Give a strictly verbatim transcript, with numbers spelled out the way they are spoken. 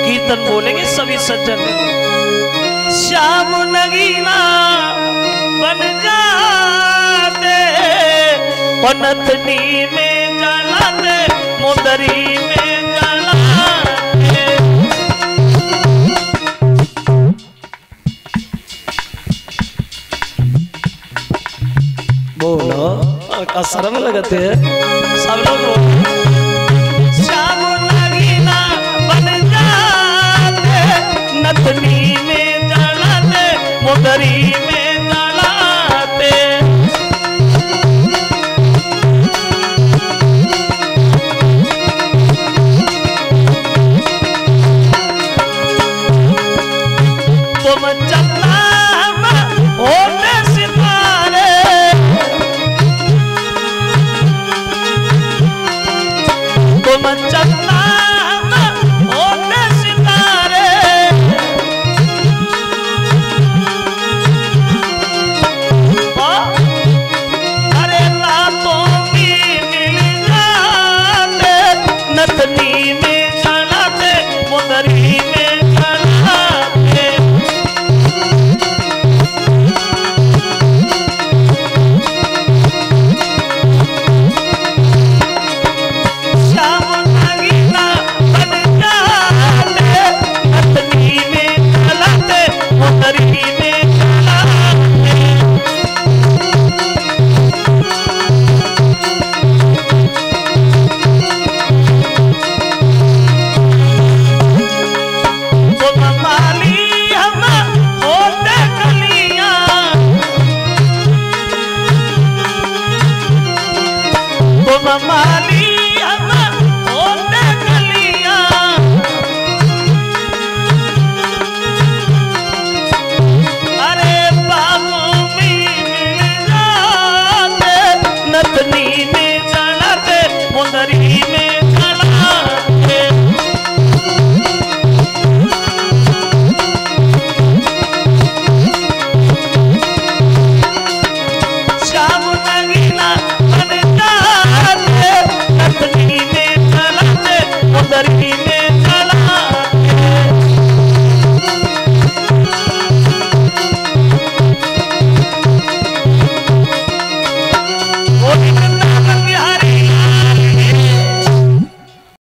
कीर्तन बोलेंगे सभी सज्जन। श्याम नगीना बन जाते और नथनी में जलाते मुंदरी में जलाते। बोलो का शर्म लगते है सब लोग। श्याम नगीना बन जाते नथनी में जलाते मुंदरी में